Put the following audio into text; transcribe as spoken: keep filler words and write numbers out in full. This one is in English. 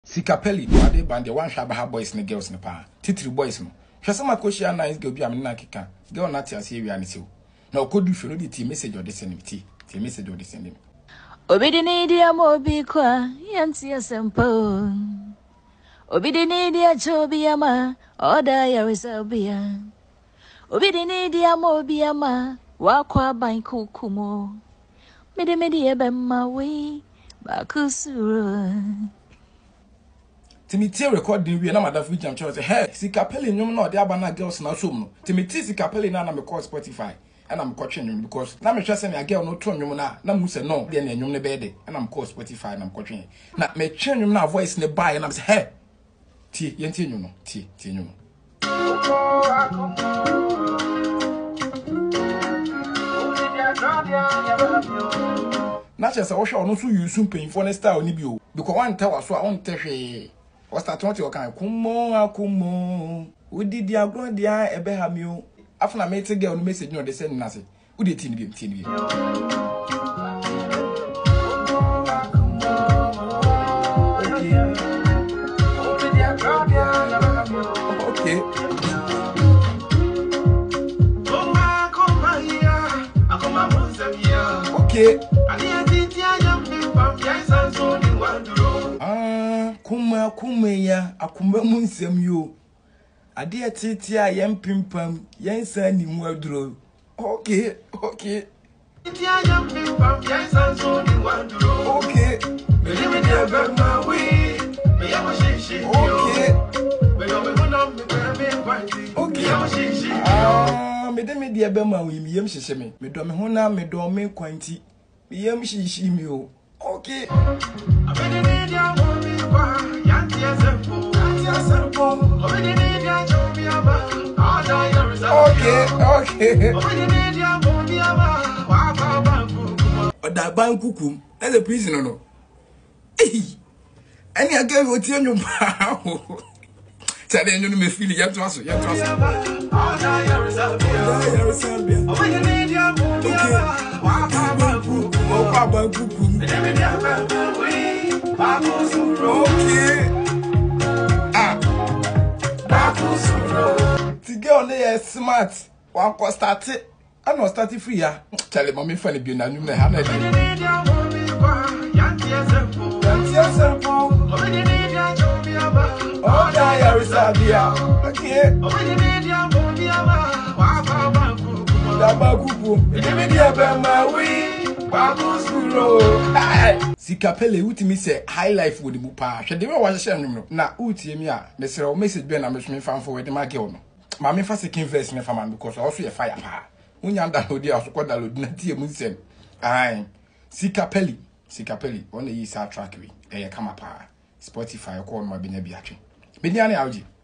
Sikapeli wade band the one shaba boys and girls in the pa. Titri boys no. Shasama koshia nice girl be amina kika. Girl not as here and so. Now could you follow the T message or the sending T? T message or the sending. Obidi dia mobi kwa yanti ya sempo. Obidi dia chobi ama oda ya resabia. Obidi dia mobi ama wakwa banku kumo. Mede mede ebe mawe bakusuro. Timothy recording we na madam Jam Church say hey Sikapeli nyum na odi abana girls na show no Timothy Sikapeli na na me call Spotify and I'm coaching nyum because na me hwese na girl no to nyum na na mu say no dey na nyum ne be dey and I'm call Spotify and I'm coaching na me twen nyum na voice ne buy and I'm say hey ti yenti nyum no ti ti nyum na chese wo hwe ono so use mpin for ne style ni bi o because one tell us so I want hwe what's that what you can kumo akumo udi dia gro dia ebe ha mi o afuna me te girl no message no dey send na say udi tin bi tin bi okay okay ah kuma kuma ya akuma mu nsem yo ade atiti a yem pimpam yen san ni mu aduro okay okay okay okay ah me de me de ebe ma wi mi yem hyehye me me do me ho na me do me kwanti me yem hyishi mi o okay okay okay oda ban kukum that's a prison no eh any again o tie nyum pa say dey nyum me feel yet to aso yet to aso okay ah to get on there smart one ko start it I no start free ya tell me mommy funny bi na nyum na ha na dey oh da ya resabia okay da ba kuku me dia be ma wi Sikapeli utimi say high life with the mupa. She dey wa hye nwum no. Na utie mi a me sere o message be na me so me fan forward ma girl no. Ma me fa second verse me fa man because also ye fire pa. Unya download ya so ko download na tie mu nsem. Ai. Sikapeli, Sikapeli on the yi sa track we. E ye kama pa. Spotify ko no ma be nya bi atwe. Be nya na awji.